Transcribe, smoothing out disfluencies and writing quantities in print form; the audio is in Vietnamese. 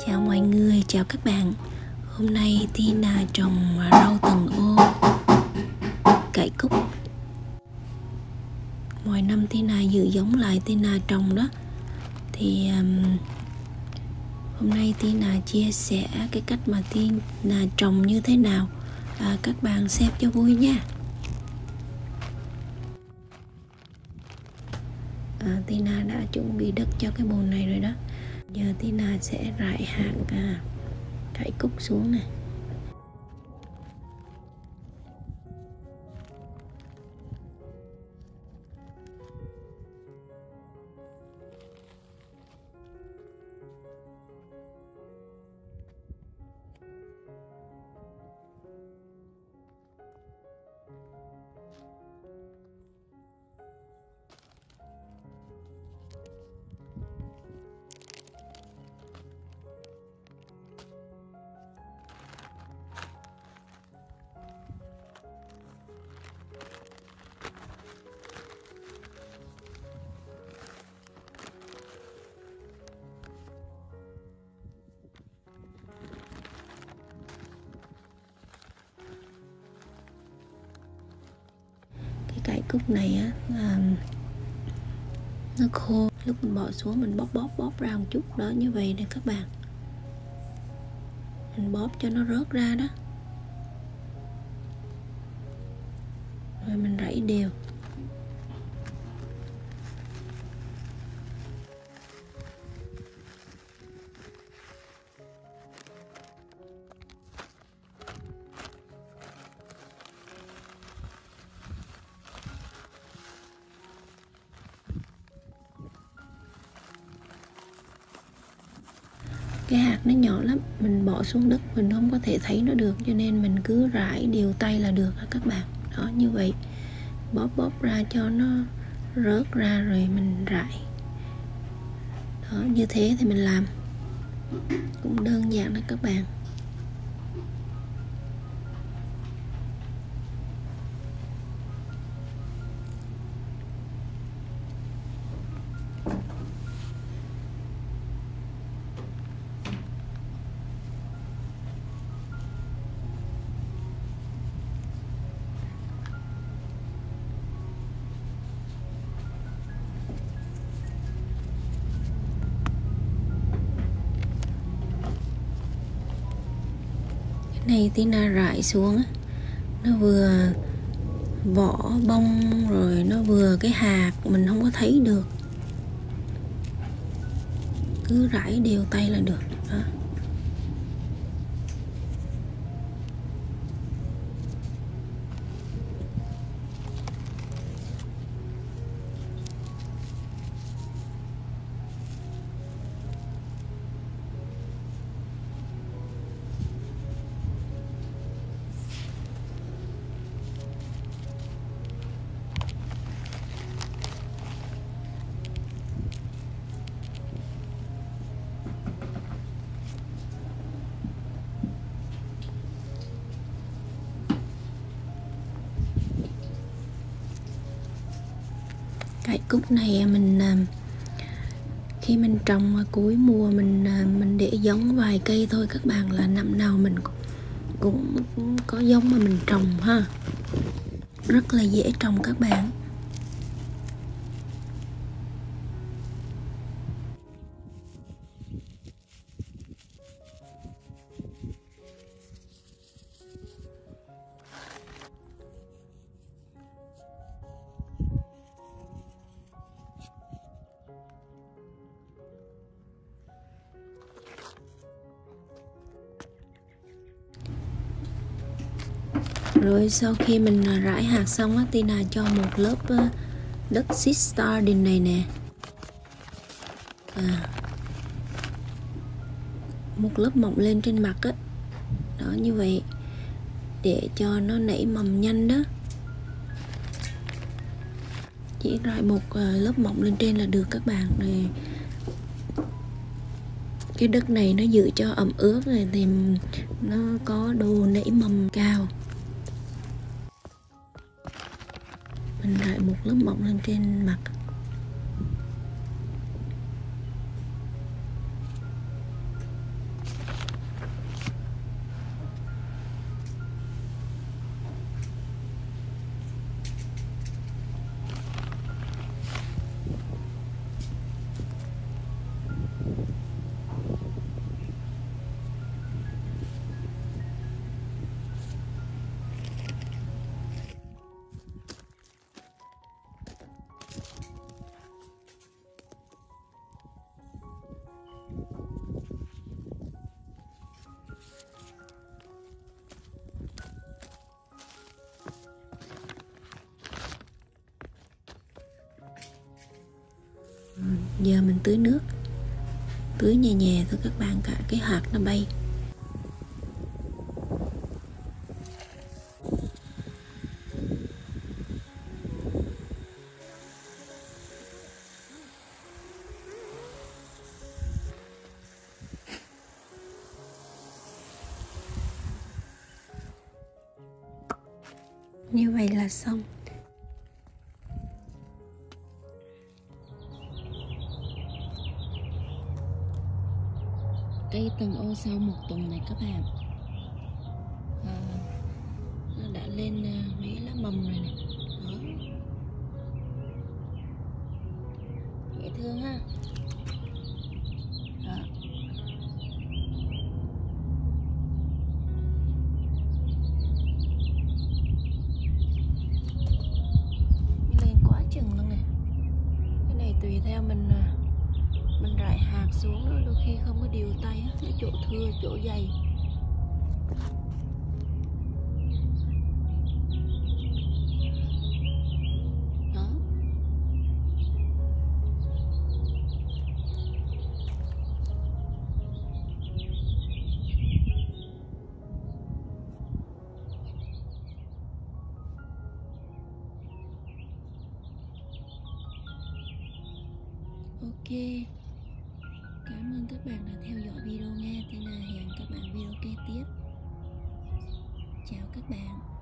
Chào mọi người, chào các bạn. Hôm nay Tina trồng rau từng ô, cải cúc. Mọi năm Tina dự giống lại Tina trồng đó. Thì hôm nay Tina chia sẻ cái cách mà Tina trồng như thế nào. Các bạn xem cho vui nha. Tina đã chuẩn bị đất cho cái bồn này rồi đó. Giờ Tina sẽ rải hạt cải cúc xuống này. Cải cúc này á, nó khô, lúc mình bỏ xuống mình bóp ra một chút đó, như vậy nè các bạn, mình bóp cho nó rớt ra đó, rồi mình rải đều. Cái hạt nó nhỏ lắm, mình bỏ xuống đất mình không có thể thấy nó được, cho nên mình cứ rải đều tay là được các bạn. Đó, như vậy bóp ra cho nó rớt ra rồi mình rải. Đó, như thế thì mình làm cũng đơn giản đó các bạn. Này Tina rải xuống á, nó vừa vỏ bông rồi nó vừa cái hạt mình không có thấy được, cứ rải đều tay là được đó. Cải cúc này mình khi mình trồng cuối mùa mình để giống vài cây thôi các bạn, là năm nào mình cũng có giống mà mình trồng ha, rất là dễ trồng các bạn. Rồi sau khi mình rải hạt xong á, Tina cho một lớp đất seed starting này nè, một lớp mỏng lên trên mặt á, đó như vậy để cho nó nảy mầm nhanh đó. Chỉ rải một lớp mỏng lên trên là được các bạn. Rồi cái đất này nó giữ cho ẩm ướt này thì nó có độ nảy mầm cao. Mình rải một lớp mỏng lên trên mặt. Giờ mình tưới nước, tưới nhẹ nhẹ thôi các bạn, cả cái hạt nó bay. Như vậy là xong. Cây từng ô sau một tuần này các bạn, nó đã lên mấy lá mầm rồi nè. Đó, dễ thương ha. Đó. Lên quá chừng luôn nè. Cái này tùy theo mình rải hạt xuống đó, đôi khi không có đều tay á, cái chỗ thưa chỗ dày. Đó. Ok, cảm ơn các bạn đã theo dõi video nha. Thế là hẹn các bạn video kế tiếp. Chào các bạn.